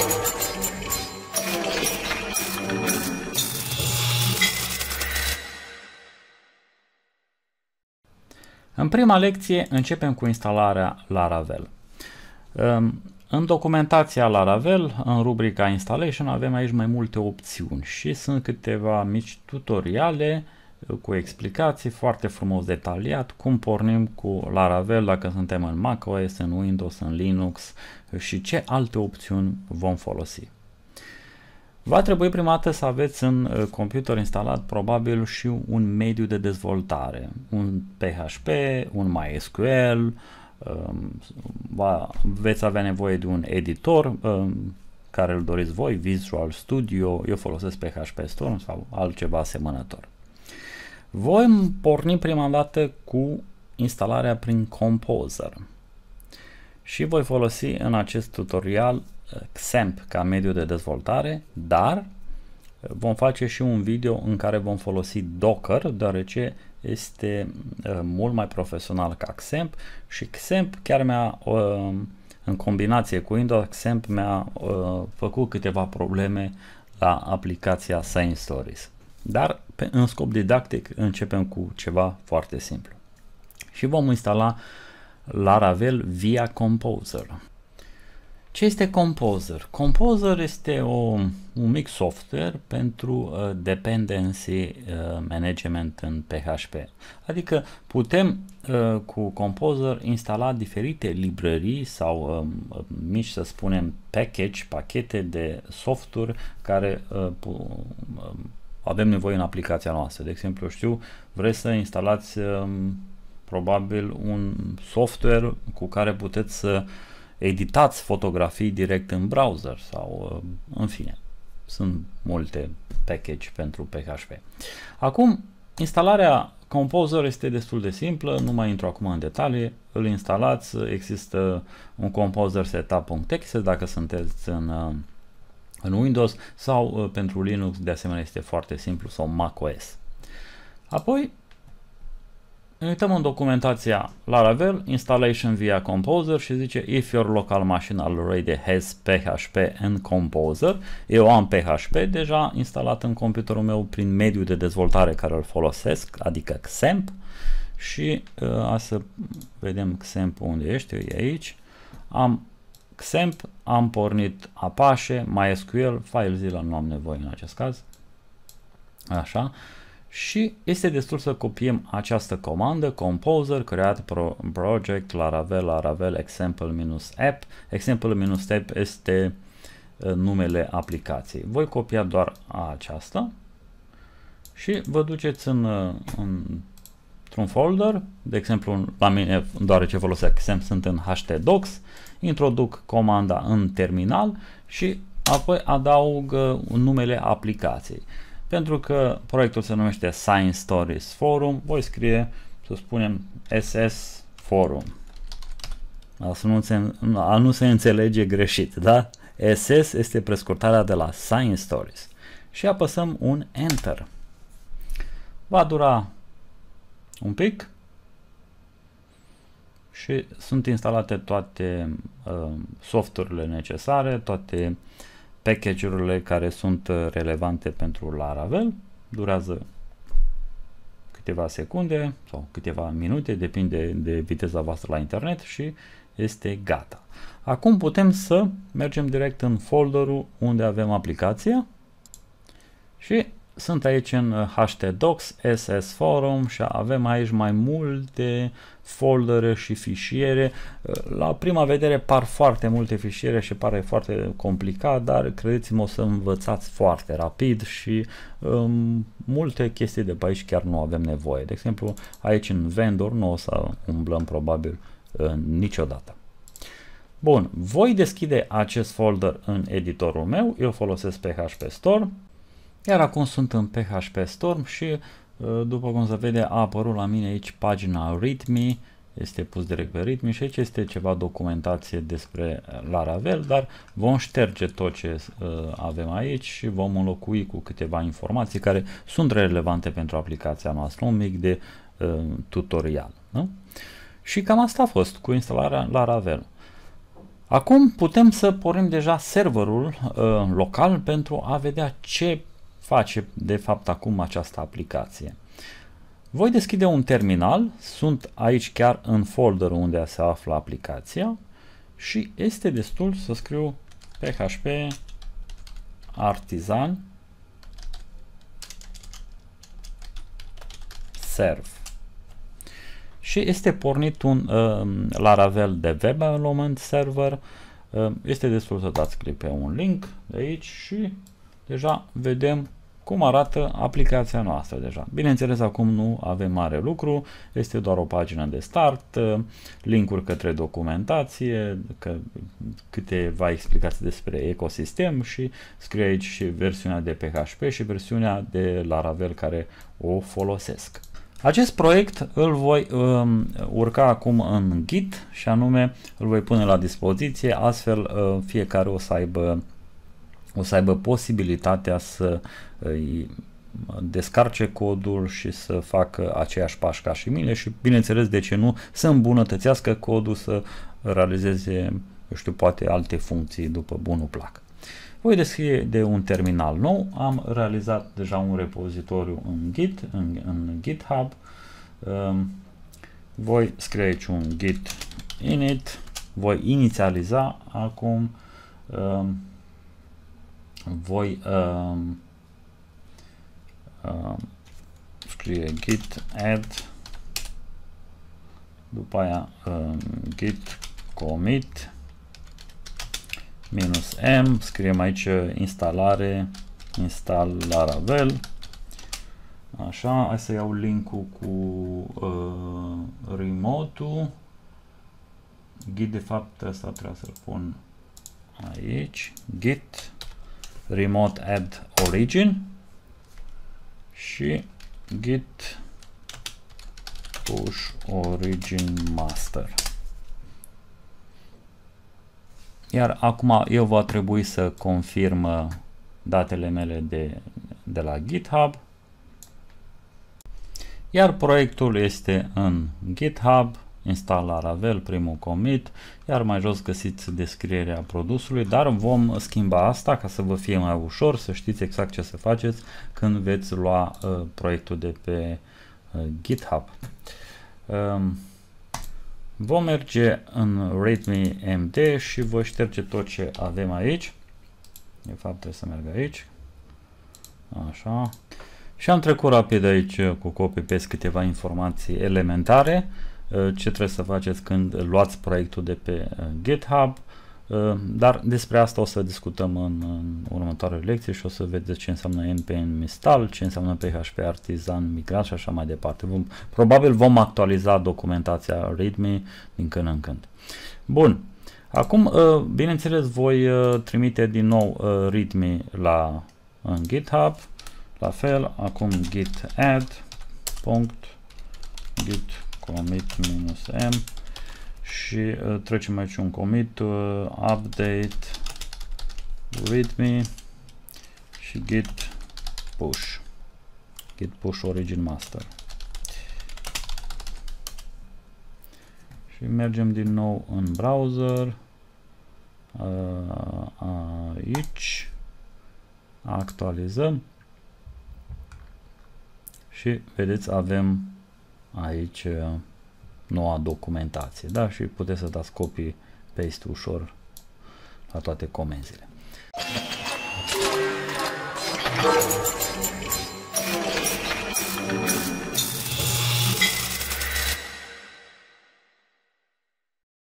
În prima lecție începem cu instalarea Laravel. În documentația Laravel, în rubrica Installation, avem aici mai multe opțiuni și sunt câteva mici tutoriale cu explicații foarte frumos detaliat cum pornim cu Laravel dacă suntem în macOS, în Windows, în Linux și ce alte opțiuni vom folosi. Va trebui prima dată să aveți în computer instalat probabil și un mediu de dezvoltare, un PHP, un MySQL, veți avea nevoie de un editor care îl doriți voi, Visual Studio, eu folosesc PHP Storm sau altceva asemănător. Voi porni prima dată cu instalarea prin Composer și voi folosi în acest tutorial XAMPP ca mediu de dezvoltare, dar vom face și un video în care vom folosi Docker, deoarece este mult mai profesional ca XAMPP și XAMPP chiar în combinație cu Windows, XAMPP mi-a făcut câteva probleme la aplicația Science Stories. Dar în scop didactic începem cu ceva foarte simplu. Și vom instala Laravel via Composer. Ce este Composer? Composer este un mic software pentru dependency management în PHP. Adică putem cu Composer instala diferite librării sau mici, să spunem, pachete de software care avem nevoie în aplicația noastră. De exemplu, vreți să instalați probabil un software cu care puteți să editați fotografii direct în browser sau în fine, sunt multe package pentru PHP. Acum, instalarea Composer este destul de simplă, nu mai intru acum în detalii, îl instalați, există un Composer setup.exe dacă sunteți în Windows sau pentru Linux de asemenea este foarte simplu sau macOS. Apoi ne uităm în documentația Laravel, installation via Composer și zice if your local machine already has PHP and Composer. Eu am PHP deja instalat în computerul meu prin mediul de dezvoltare care îl folosesc, adică XAMPP și să vedem XAMPP unde ești, e aici. Am XAMPP, am pornit Apache, MySQL, FileZilla nu am nevoie în acest caz. Așa. Și este destul să copiem această comandă Composer, create project, Laravel example-app. Example-app este numele aplicației. Voi copia doar aceasta și vă duceți într-un folder, de exemplu la mine, deoarece folosesc XAMPP, sunt în htdocs, introduc comanda în terminal și apoi adaug numele aplicației. Pentru că proiectul se numește Science Stories Forum, voi scrie, să spunem, SS Forum. Nu se înțelege greșit, da? SS este prescurtarea de la Science Stories. Și apăsăm un Enter. Va dura un pic și sunt instalate toate softurile necesare, toate package-urile care sunt relevante pentru Laravel. Durează câteva secunde sau câteva minute, depinde de viteza voastră la internet și este gata. Acum putem să mergem direct în folderul unde avem aplicația și sunt aici în htdocs, SS Forum și avem aici mai multe foldere și fișiere. La prima vedere par foarte multe fișiere și pare foarte complicat, dar credeți-mă o să învățați foarte rapid și multe chestii de pe aici chiar nu avem nevoie. De exemplu, aici în vendor nu o să umblăm probabil niciodată. Bun, voi deschide acest folder în editorul meu, eu folosesc PHP Storm. Iar acum sunt în PHP Storm și după cum se vede a apărut la mine aici pagina README, este pus direct pe README și aici este ceva documentație despre Laravel, dar vom șterge tot ce avem aici și vom înlocui cu câteva informații care sunt relevante pentru aplicația noastră, un mic de tutorial. Nu? Și cam asta a fost cu instalarea Laravel. Acum putem să pornim deja serverul local pentru a vedea ce face de fapt acum această aplicație. Voi deschide un terminal, sunt aici chiar în folderul unde se află aplicația și este destul să scriu PHP Artisan Serve. Și este pornit un Laravel Development Server. Este destul să dați click pe un link de aici și deja vedem cum arată aplicația noastră deja. Bineînțeles, acum nu avem mare lucru, este doar o pagină de start, linkuri către documentație, câteva explicații despre ecosistem și scrie aici și versiunea de PHP și versiunea de Laravel care o folosesc. Acest proiect îl voi urca acum în Git și anume îl voi pune la dispoziție, astfel fiecare o să aibă posibilitatea să descarce codul și să facă aceiași pași ca și mine și, bineînțeles, de ce nu, să îmbunătățească codul, să realizeze, eu știu, poate alte funcții după bunul plac. Voi deschide un terminal nou, am realizat deja un repozitoriu în Git, în GitHub, voi scrie aici un git init, voi inițializa acum, voi scrie git add, după aia git commit -m, scriem aici instalare, install Laravel, așa, hai să iau linkul cu remote-ul, git, de fapt asta trebuie să-l pun aici, git remote add origin și git push origin master. Iar acum eu va trebui să confirm datele mele de la GitHub. Iar proiectul este în GitHub, install Laravel, primul commit, iar mai jos găsiți descrierea produsului, dar vom schimba asta ca să vă fie mai ușor, să știți exact ce să faceți când veți lua proiectul de pe GitHub. Vom merge în README MD și voi șterge tot ce avem aici. De fapt trebuie să merg aici. Așa. Și am trecut rapid aici cu copy-paste câteva informații elementare. Ce trebuie să faceți când luați proiectul de pe GitHub. Dar despre asta o să discutăm în următoarele lecții și o să vedeți ce înseamnă npm install, ce înseamnă PHP Artisan migrat și așa mai departe. Probabil vom actualiza documentația README din când în când. Bun. Acum, bineînțeles, voi trimite din nou README în GitHub. La fel, acum git add git commit -m și trecem aici un commit update readme și git push origin master. Și mergem din nou în browser, aici actualizăm și vedeți avem aici noua documentație, da? Și puteți să dați copy paste ușor la toate comenzile.